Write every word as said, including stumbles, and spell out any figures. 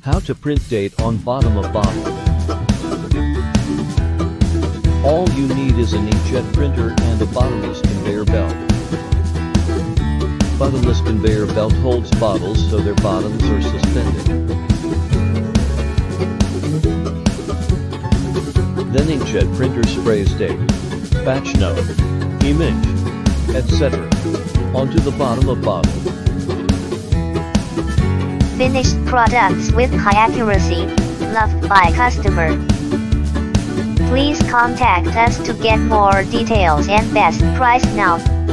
How to print date on bottom of bottle. All you need is an inkjet printer and a bottomless conveyor belt. Bottomless conveyor belt holds bottles so their bottoms are suspended. Then inkjet printer sprays date, batch note, image, et cetera onto the bottom of bottle. Finished products with high accuracy, loved by customer. Please contact us to get more details and best price now.